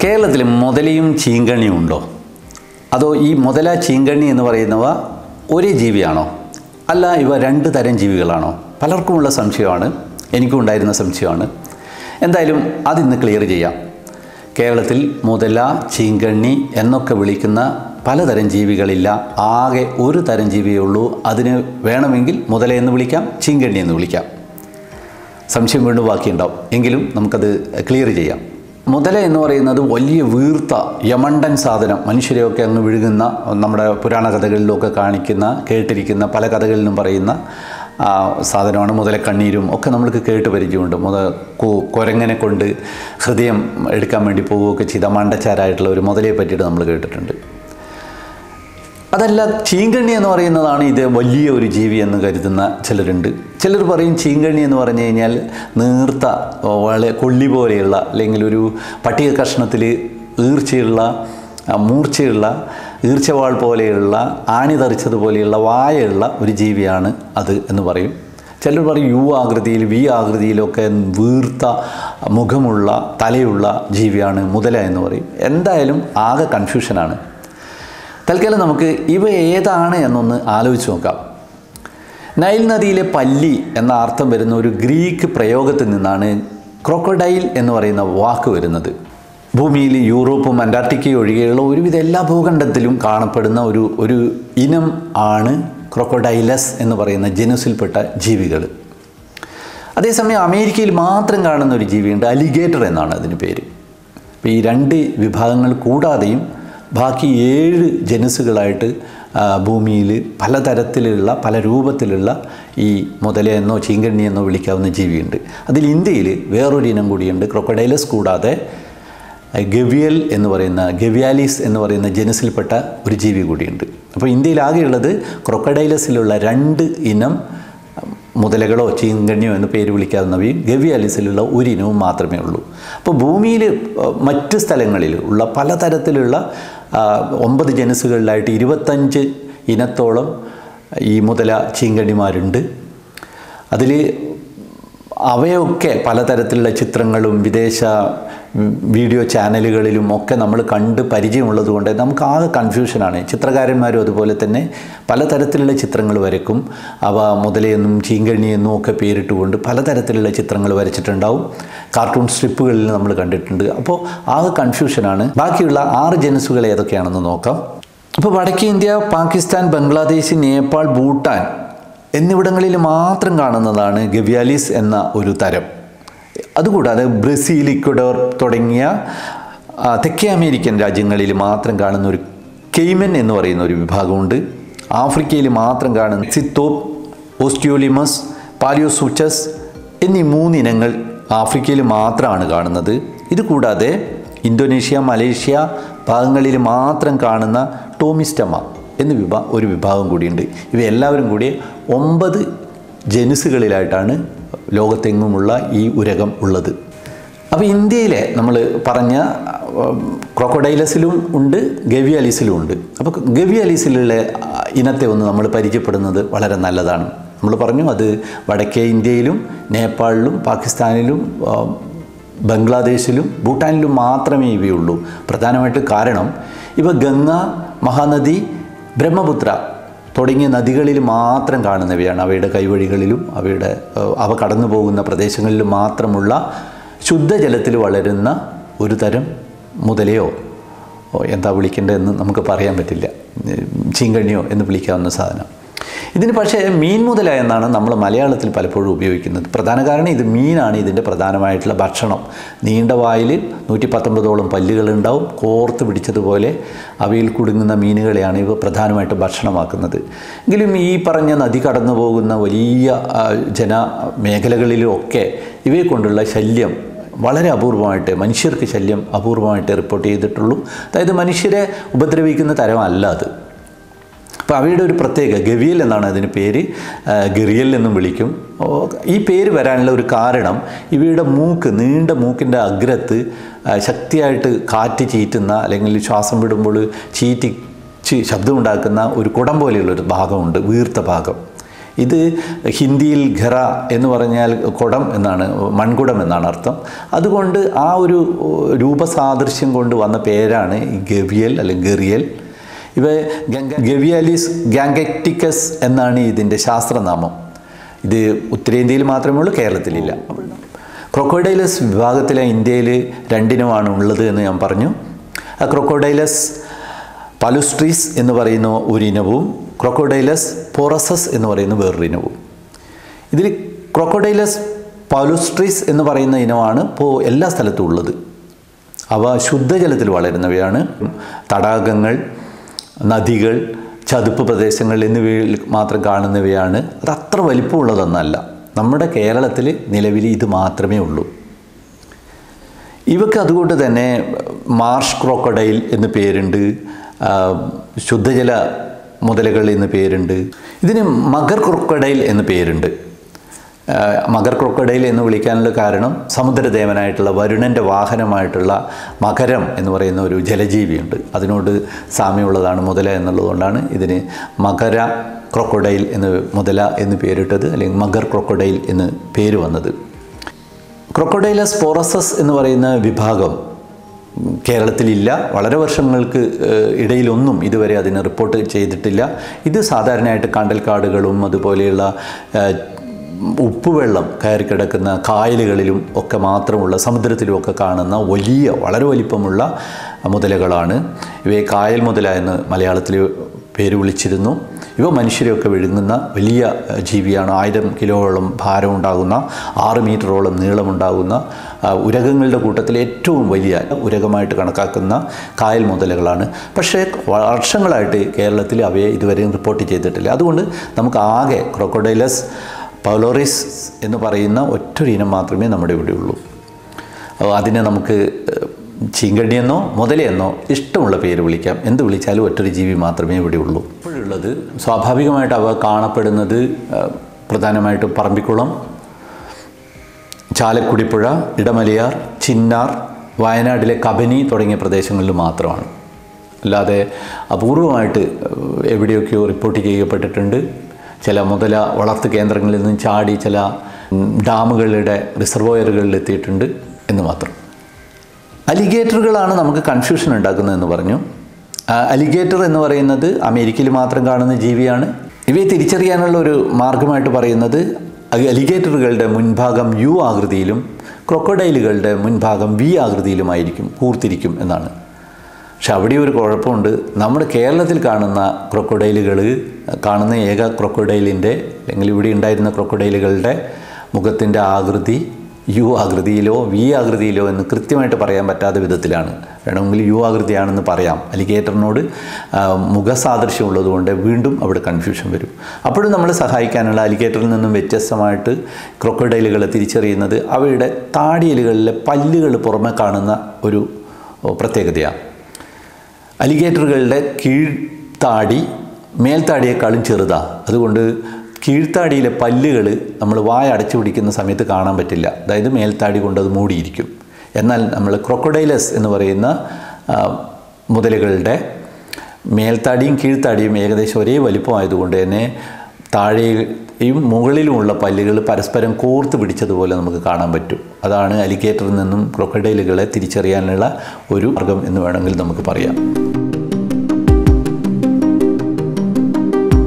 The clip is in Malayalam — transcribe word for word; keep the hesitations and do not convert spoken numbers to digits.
കേരളത്തിൽ മുതലയും ചീങ്കണ്ണിയും ഉണ്ടോ? അതോ ഈ മുതല ചീങ്കണ്ണി എന്ന് പറയുന്നവ ഒരേ ജീവിയാണോ? അല്ല, ഇവ രണ്ട് തരം ജീവികളാണോ? പലർക്കുമുള്ള സംശയമാണ്, എനിക്കും ഉണ്ടായിരുന്ന സംശയമാണ്. എന്തായാലും അതിന്ന് ക്ലിയർ ചെയ്യാം. കേരളത്തിൽ മുതല, ചീങ്കണ്ണി എന്നൊക്കെ വിളിക്കുന്ന പലതരം ജീവികളില്ല. ആകെ ഒരു തരം ജീവിയേ ഉള്ളൂ. അതിന് വേണമെങ്കിൽ മുതല എന്ന് വിളിക്കാം, ചീങ്കണ്ണി എന്ന് വിളിക്കാം. സംശയം വീണ്ടും ബാക്കിയുണ്ടാവും, എങ്കിലും നമുക്കത് ക്ലിയർ ചെയ്യാം. മുതല എന്ന് പറയുന്നത് വലിയ വീർത്ത യമണ്ടൻ സാധനം, മനുഷ്യരെയൊക്കെ അങ്ങ് വിഴുകുന്ന, നമ്മുടെ പുരാണ കഥകളിലൊക്കെ കാണിക്കുന്ന, കേട്ടിരിക്കുന്ന, പല കഥകളിലും പറയുന്ന സാധനമാണ്. മുതലക്കണ്ണീരും ഒക്കെ നമ്മൾക്ക് കേട്ട് പരിചയമുണ്ട്. മുത കുരങ്ങനെ കൊണ്ട് ഹൃദയം എടുക്കാൻ വേണ്ടി പോവുകയൊക്കെ ചെയ്ത മണ്ടച്ചാരായിട്ടുള്ള ഒരു മുതലയെ പറ്റിയിട്ട് നമ്മൾ കേട്ടിട്ടുണ്ട്. അതല്ല, ചീങ്കണ്ണി എന്ന് പറയുന്നതാണ് ഇത് വലിയ ഒരു ജീവി എന്ന് കരുതുന്ന ചിലരുണ്ട്. ചിലർ പറയും ചീങ്കണ്ണി എന്ന് പറഞ്ഞു കഴിഞ്ഞാൽ നീർത്ത വളരെ കൊള്ളി പോലെയുള്ള, അല്ലെങ്കിൽ ഒരു പട്ടിക കഷ്ണത്തിൽ ഈർച്ചയുള്ള മൂർച്ചയുള്ള ഈർച്ചവാൾ പോലെയുള്ള ആണി തെറിച്ചതുപോലെയുള്ള വായുള്ള ഒരു ജീവിയാണ് അത് എന്ന് പറയും. ചിലർ പറയും യു ആകൃതിയിൽ വി ആകൃതിയിലൊക്കെ വീർത്ത മുഖമുള്ള തലയുള്ള ജീവിയാണ് മുതല എന്ന് പറയും. എന്തായാലും ആകെ കൺഫ്യൂഷനാണ്. തൽക്കാലം നമുക്ക് ഇവ ഏതാണ് എന്നൊന്ന് ആലോചിച്ച് നോക്കാം. നൈൽ നദിയിലെ പല്ലി എന്ന അർത്ഥം വരുന്ന ഒരു ഗ്രീക്ക് പ്രയോഗത്തിൽ നിന്നാണ് ക്രോക്കോഡൈൽ എന്ന് പറയുന്ന വാക്ക് വരുന്നത്. ഭൂമിയിൽ യൂറോപ്പും അന്റാർട്ടിക്കയും ഒഴികെയുള്ള ഒരുവിധ എല്ലാ ഭൂഖണ്ഡത്തിലും കാണപ്പെടുന്ന ഒരു ഒരു ഇനം ആണ് ക്രോക്കോഡൈലസ് എന്ന് പറയുന്ന ജനുസിൽപ്പെട്ട ജീവികൾ. അതേസമയം അമേരിക്കയിൽ മാത്രം കാണുന്ന ഒരു ജീവിയുണ്ട്, അലിഗേറ്റർ എന്നാണ് അതിന് പേര്. അപ്പോൾ ഈ രണ്ട് വിഭാഗങ്ങൾ കൂടാതെയും ബാക്കി ഏഴ് ജനുസുകളായിട്ട് ഭൂമിയിൽ പലതരത്തിലുള്ള പല രൂപത്തിലുള്ള ഈ മുതലയെന്നോ ചീങ്കണ്ണിയെന്നോ വിളിക്കാവുന്ന ജീവിയുണ്ട്. അതിൽ ഇന്ത്യയിൽ വേറൊരു ഇനം കൂടിയുണ്ട്. ക്രോക്കോഡൈലസ് കൂടാതെ ഗവിയൽ എന്ന് പറയുന്ന ഗവിയാലിസ് എന്ന് പറയുന്ന ജനുസിൽപ്പെട്ട ഒരു ജീവി കൂടിയുണ്ട്. അപ്പോൾ ഇന്ത്യയിൽ ആകെയുള്ളത് ക്രോക്കോഡൈലസിലുള്ള രണ്ട് ഇനം മുതലകളോ ചീങ്കണ്ണിയോ എന്ന് പേര് വിളിക്കാവുന്നവയും ഗവിയാലിസിലുള്ള ഒരു ഇനവും മാത്രമേ ഉള്ളൂ. അപ്പോൾ ഭൂമിയിൽ മറ്റ് സ്ഥലങ്ങളിൽ ഉള്ള പലതരത്തിലുള്ള ഒമ്പത് ജനുസുകളിലായിട്ട് ഇരുപത്തഞ്ച് ഇനത്തോളം ഈ മുതല ചീങ്കണ്ണിമാരുണ്ട്. അതിൽ അവയൊക്കെ പലതരത്തിലുള്ള ചിത്രങ്ങളും വിദേശ വീഡിയോ ചാനലുകളിലും ഒക്കെ നമ്മൾ കണ്ട് പരിചയമുള്ളത് കൊണ്ട് നമുക്ക് ആകെ കൺഫ്യൂഷനാണ്. ചിത്രകാരന്മാരും അതുപോലെ തന്നെ പലതരത്തിലുള്ള ചിത്രങ്ങൾ വരയ്ക്കും. അവ മുതലയെന്നും ചീങ്കണ്ണിയെന്നും ഒക്കെ പേരിട്ടുകൊണ്ട് പലതരത്തിലുള്ള ചിത്രങ്ങൾ വരച്ചിട്ടുണ്ടാവും. കാർട്ടൂൺ സ്ട്രിപ്പുകളിൽ നമ്മൾ കണ്ടിട്ടുണ്ട്. അപ്പോൾ ആകെ കൺഫ്യൂഷനാണ്. ബാക്കിയുള്ള ആറ് ജനുസുകൾ ഏതൊക്കെയാണെന്ന് നോക്കാം. അപ്പോൾ വടക്കേ ഇന്ത്യ, പാകിസ്ഥാൻ, ബംഗ്ലാദേശ്, നേപ്പാൾ, ഭൂട്ടാൻ എന്നിവിടങ്ങളിൽ മാത്രം കാണുന്നതാണ് ഗവിയാലിസ് എന്ന ഒരു തരം. അതുകൂടാതെ ബ്രസീൽ, ഇക്വഡോർ തുടങ്ങിയ തെക്കേ അമേരിക്കൻ രാജ്യങ്ങളിൽ മാത്രം കാണുന്ന ഒരു കെയ്മൻ എന്ന് പറയുന്ന ഒരു വിഭാഗമുണ്ട്. ആഫ്രിക്കയിൽ മാത്രം കാണുന്ന സിത്തോപ്പ്, ഓസ്റ്റിയോലിമസ്, പാലിയോസൂച്ചസ് എന്നീ മൂന്നിനങ്ങൾ ആഫ്രിക്കയിൽ മാത്രമാണ് കാണുന്നത്. ഇതുകൂടാതെ ഇന്തോനേഷ്യ, മലേഷ്യ ഭാഗങ്ങളിൽ മാത്രം കാണുന്ന ടോമിസ്റ്റമ എന്ന് വിഭാ ഒരു വിഭാഗം കൂടിയുണ്ട്. ഇവയെല്ലാവരും കൂടി ഒമ്പത് ജനുസുകളിലായിട്ടാണ് ലോകത്തെങ്ങുമുള്ള ഈ ഉരകം ഉള്ളത്. അപ്പോൾ ഇന്ത്യയിലെ നമ്മൾ പറഞ്ഞ ക്രോക്കോഡൈലസിലും ഉണ്ട്, ഗവിയാലിസിലും ഉണ്ട്. അപ്പോൾ ഗവിയാലിസിലുള്ള ഇനത്തെ ഒന്ന് നമ്മൾ പരിചയപ്പെടുന്നത് വളരെ നല്ലതാണ്. നമ്മൾ പറഞ്ഞു അത് വടക്കേ ഇന്ത്യയിലും നേപ്പാളിലും പാകിസ്ഥാനിലും ബംഗ്ലാദേശിലും ഭൂട്ടാനിലും മാത്രമേ ഇവയുള്ളൂ. പ്രധാനമായിട്ട് കാരണം ഇവ ഗംഗ, മഹാനദി, ബ്രഹ്മപുത്ര തുടങ്ങിയ നദികളിൽ മാത്രം കാണുന്നവയാണ്. അവയുടെ കൈവഴികളിലും അവയുടെ അവ കടന്നു പോകുന്ന പ്രദേശങ്ങളിലും മാത്രമുള്ള ശുദ്ധജലത്തിൽ വളരുന്ന ഒരു തരം മുതലയോ എന്താ വിളിക്കേണ്ടതെന്ന് നമുക്ക് പറയാൻ പറ്റില്ല, ചീങ്കണ്ണിയോ എന്ന് വിളിക്കാവുന്ന സാധനം. ഇതിന് പക്ഷേ മീൻ മുതല എന്നാണ് നമ്മൾ മലയാളത്തിൽ പലപ്പോഴും ഉപയോഗിക്കുന്നത്. പ്രധാന കാരണം ഇത് മീനാണ് ഇതിൻ്റെ പ്രധാനമായിട്ടുള്ള ഭക്ഷണം. നീണ്ട വായിൽ നൂറ്റി പത്തൊമ്പതോളം പല്ലുകളുണ്ടാവും. കോർത്ത് പിടിച്ചതുപോലെ അവയിൽ കുടുങ്ങുന്ന മീനുകളെയാണ് ഇവ പ്രധാനമായിട്ട് ഭക്ഷണമാക്കുന്നത്. എങ്കിലും ഈ പറഞ്ഞ നദി കടന്നു പോകുന്ന വലിയ ജനമേഖലകളിലുമൊക്കെ ഇവയെ കൊണ്ടുള്ള ശല്യം വളരെ അപൂർവമായിട്ട്, മനുഷ്യർക്ക് ശല്യം അപൂർവമായിട്ട് റിപ്പോർട്ട് ചെയ്തിട്ടുള്ളൂ. അതായത് മനുഷ്യരെ ഉപദ്രവിക്കുന്ന തരമല്ല അത്. അപ്പോൾ അവയുടെ ഒരു പ്രത്യേക ഗവിയൽ എന്നാണ് അതിന് പേര്, ഗറിയൽ എന്നും വിളിക്കും. ഈ പേര് വരാനുള്ള ഒരു കാരണം ഇവയുടെ മൂക്ക്, നീണ്ട മൂക്കിൻ്റെ അഗ്രത്ത് ശക്തിയായിട്ട് കാറ്റ് ചീറ്റുന്ന അല്ലെങ്കിൽ ശ്വാസം വിടുമ്പോൾ ചീറ്റിച്ച് ശബ്ദമുണ്ടാക്കുന്ന ഒരു കുടം പോലെയുള്ളൊരു ഭാഗമുണ്ട്, വീർത്ത ഭാഗം. ഇത് ഹിന്ദിയിൽ ഘറ എന്ന് പറഞ്ഞാൽ കുടം എന്നാണ്, മൺകുടം എന്നാണ് അർത്ഥം. അതുകൊണ്ട് ആ ഒരു രൂപസാദൃശ്യം കൊണ്ട് വന്ന പേരാണ് ഈ ഗവിയൽ അല്ലെങ്കിൽ ഗറിയൽ. ഇവ ഗവിയാലിസ് ഗാംഗറ്റിക്കസ് എന്നാണ് ഇതിൻ്റെ ശാസ്ത്രനാമം. ഇത് ഉത്തരേന്ത്യയിൽ മാത്രമേ ഉള്ളൂ, കേരളത്തിലില്ല. ക്രൊക്കോഡൈലസ് വിഭാഗത്തിലെ ഇന്ത്യയിൽ രണ്ടിനുമാണ് ഉള്ളത് എന്ന് ഞാൻ പറഞ്ഞു. ആ ക്രൊക്കോഡൈലസ് പാലുസ്ട്രീസ് എന്ന് പറയുന്ന ഒരു ഇനവും ക്രൊക്കോഡൈലസ് പോറസസ് എന്ന് പറയുന്ന വേറൊരു ഇനവും. ഇതിൽ ക്രൊക്കോഡൈലസ് പാലുസ്ട്രീസ് എന്ന് പറയുന്ന ഇനമാണ് ഇപ്പോൾ എല്ലാ സ്ഥലത്തും ഉള്ളത്. അവ ശുദ്ധജലത്തിൽ വളരുന്നവയാണ്. തടാകങ്ങൾ, നദികൾ, ചതുപ്പ് പ്രദേശങ്ങൾ എന്നിവയിൽ മാത്രം കാണുന്നവയാണ്. അത് അത്ര വലിപ്പമുള്ളതൊന്നല്ല. നമ്മുടെ കേരളത്തിൽ നിലവിൽ ഇത് മാത്രമേ ഉള്ളൂ. ഇവയ്ക്ക് അതുകൊണ്ട് തന്നെ മാർഷ് ക്രോക്കഡൈൽ എന്ന് പേരുണ്ട്, ശുദ്ധജല മുതലകൾ എന്ന് പേരുണ്ട്. ഇതിന് മഗർ ക്രോക്കഡൈൽ എന്ന് പേരുണ്ട്. മഗർ ക്രോക്കഡൈൽ എന്ന് വിളിക്കാനുള്ള കാരണം സമുദ്രദേവനായിട്ടുള്ള വരുണൻ്റെ വാഹനമായിട്ടുള്ള മകരം എന്ന് പറയുന്ന ഒരു ജലജീവിയുണ്ട്. അതിനോട് സാമ്യമുള്ളതാണ് മുതല എന്നുള്ളതുകൊണ്ടാണ് ഇതിന് മകര ക്രോക്കഡൈൽ എന്ന് മുതല എന്ന് പേരിട്ടത്, അല്ലെങ്കിൽ മഗർ ക്രോക്കഡൈൽ എന്ന് പേര് വന്നത്. ക്രൊക്കോഡൈലസ് പോറസസ് എന്ന് പറയുന്ന വിഭാഗം കേരളത്തിലില്ല. വളരെ വർഷങ്ങൾക്ക് ഇടയിലൊന്നും ഇതുവരെ അതിന് റിപ്പോർട്ട് ചെയ്തിട്ടില്ല. ഇത് സാധാരണയായിട്ട് കണ്ടൽക്കാടുകളും അതുപോലെയുള്ള ഉപ്പുവെള്ളം കയറി കിടക്കുന്ന കായലുകളിലും ഒക്കെ മാത്രമുള്ള, സമുദ്രത്തിലുമൊക്കെ കാണുന്ന വലിയ വളരെ വലിപ്പമുള്ള മുതലകളാണ്. ഇവയെ കായൽ മുതല എന്ന് മലയാളത്തിൽ പേര് വിളിച്ചിരുന്നു. ഇവ മനുഷ്യരെയൊക്കെ വിഴുങ്ങുന്ന വലിയ ജീവിയാണ്. ആയിരം കിലോയോളം ഭാരമുണ്ടാകുന്ന, ആറ് മീറ്ററോളം നീളമുണ്ടാകുന്ന ഉരകങ്ങളുടെ കൂട്ടത്തിൽ ഏറ്റവും വലിയ ഉരകമായിട്ട് കണക്കാക്കുന്ന കായൽ മുതലകളാണ്. പക്ഷേ വർഷങ്ങളായിട്ട് കേരളത്തിൽ അവയെ ഇതുവരെയും റിപ്പോർട്ട് ചെയ്തിട്ടില്ല. അതുകൊണ്ട് നമുക്ക് ആകെ ക്രൊക്കോഡൈലസ് പൗലോറിസ് എന്ന് പറയുന്ന ഒറ്റൊരു ഇനം മാത്രമേ നമ്മുടെ ഇവിടെ ഉള്ളൂ. അതിനെ നമുക്ക് ചീങ്കണ്ണിയെന്നോ മുതലയെന്നോ ഇഷ്ടമുള്ള പേര് വിളിക്കാം. എന്ത് വിളിച്ചാലും ഒറ്റൊരു ജീവി മാത്രമേ ഇവിടെ ഉള്ളൂ. ഇപ്പോഴുള്ളത് സ്വാഭാവികമായിട്ട് അവ കാണപ്പെടുന്നത് പ്രധാനമായിട്ടും പറമ്പിക്കുളം, ചാലക്കുടിപ്പുഴ, ഇടമലയാർ, ചിന്നാർ, വയനാട്ടിലെ കബനി തുടങ്ങിയ പ്രദേശങ്ങളിൽ മാത്രമാണ്. അല്ലാതെ അപൂർവമായിട്ട് എവിടെയൊക്കെയോ റിപ്പോർട്ട് ചെയ്യപ്പെട്ടിട്ടുണ്ട്. ചില മുതല വളർത്തു കേന്ദ്രങ്ങളിൽ നിന്നും ചാടി ചില ഡാമുകളുടെ റിസർവോയറുകളിൽ എത്തിയിട്ടുണ്ട് എന്ന് മാത്രം. അലിഗേറ്ററുകളാണ് നമുക്ക് കൺഫ്യൂഷൻ ഉണ്ടാക്കുന്നതെന്ന് പറഞ്ഞു. അലിഗേറ്റർ എന്ന് പറയുന്നത് അമേരിക്കയിൽ മാത്രം കാണുന്ന ജീവിയാണ്. ഇവയെ തിരിച്ചറിയാനുള്ള ഒരു മാർഗമായിട്ട് പറയുന്നത് അലിഗേറ്ററുകളുടെ മുൻഭാഗം യു ആകൃതിയിലും ക്രൊക്കോഡൈലുകളുടെ മുൻഭാഗം വി ആകൃതിയിലുമായിരിക്കും, കൂർത്തിരിക്കും എന്നാണ്. പക്ഷെ അവിടെ ഒരു കുഴപ്പമുണ്ട്. നമ്മുടെ കേരളത്തിൽ കാണുന്ന ക്രൊക്കോഡൈലുകൾ, കാണുന്ന ഏക ക്രൊക്കോഡൈലിൻ്റെ അല്ലെങ്കിൽ ഇവിടെ ഉണ്ടായിരുന്ന ക്രൊക്കോഡൈലുകളുടെ മുഖത്തിൻ്റെ ആകൃതി യു ആകൃതിയിലോ വി ആകൃതിയിലോ എന്ന് കൃത്യമായിട്ട് പറയാൻ പറ്റാത്ത വിധത്തിലാണ്. വേണമെങ്കിൽ യു ആകൃതിയാണെന്ന് പറയാം. അലിഗേറ്ററിനോട് മുഖസാദൃശ്യമുള്ളതുകൊണ്ട് വീണ്ടും അവിടെ കൺഫ്യൂഷൻ വരും. അപ്പോഴും നമ്മളെ സഹായിക്കാനുള്ള അലിഗേറ്ററിൽ നിന്നും വ്യത്യസ്തമായിട്ട് ക്രൊക്കോഡൈലുകളെ തിരിച്ചറിയുന്നത് അവയുടെ താടിയലുകളിലെ പല്ലുകൾ പുറമെ കാണുന്ന ഒരു പ്രത്യേകതയാണ്. അലിഗേറ്ററുകളുടെ കീഴ്ത്താടി മേൽത്താടിയേക്കാളും ചെറുതാണ്. അതുകൊണ്ട് കീഴ്ത്താടിയിലെ പല്ലുകൾ നമ്മൾ വായ അടച്ചു പിടിക്കുന്ന സമയത്ത് കാണാൻ പറ്റില്ല. അതായത് മേൽത്താടി കൊണ്ട് അത് മൂടിയിരിക്കും. എന്നാൽ നമ്മൾ ക്രൊക്കോഡൈലസ് എന്ന് പറയുന്ന മുതലകളുടെ മേൽത്താടിയും കീഴ്ത്താടിയും ഏകദേശം ഒരേ വലിപ്പമായതുകൊണ്ട് തന്നെ താഴെയും മുകളിലുമുള്ള പല്ലുകൾ പരസ്പരം കോർത്ത് പിടിച്ചതുപോലെ നമുക്ക് കാണാൻ പറ്റും. അതാണ് അലിഗേറ്ററിൽ നിന്നും ക്രൊക്കോഡൈലുകളെ തിരിച്ചറിയാനുള്ള ഒരു മാർഗം എന്ന് വേണമെങ്കിൽ നമുക്ക് പറയാം.